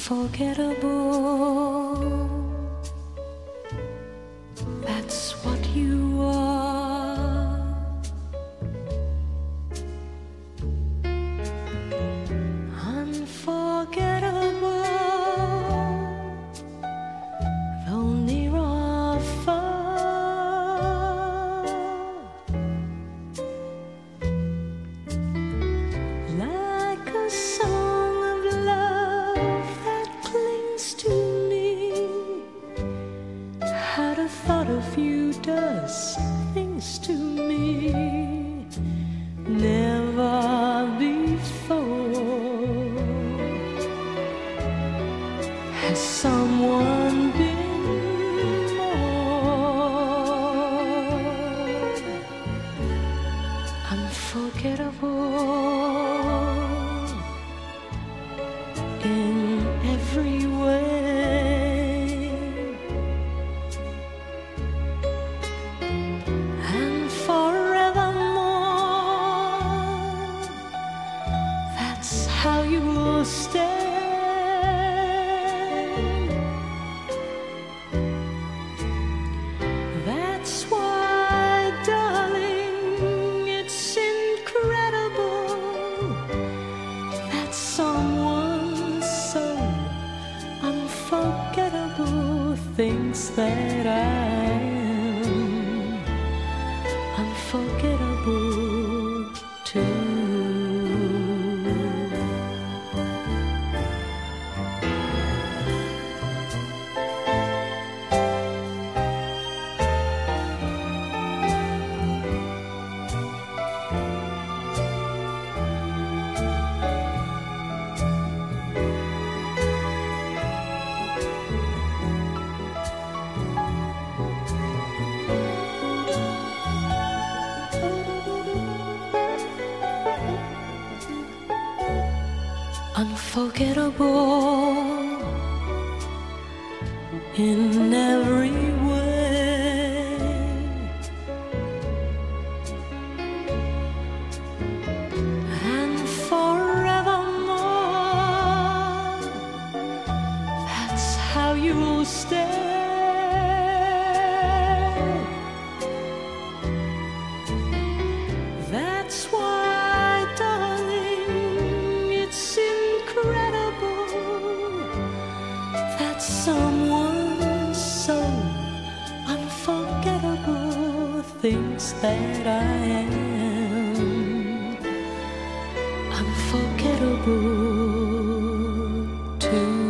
unforgettable. That's what you are. Unforgettable, though near or far. Like a song of love that clings to me. Had a thought of you does things to me. Never before has someone been more unforgettable in every way, and forevermore. That's how you will stay. That's why, darling, it's incredible that someone so unforgettable thinks that I am unforgettable too. Unforgettable in every way, and forevermore. That's how you'll stay. That's why, darling, it's incredible that someone so unforgettable thinks that I am unforgettable too.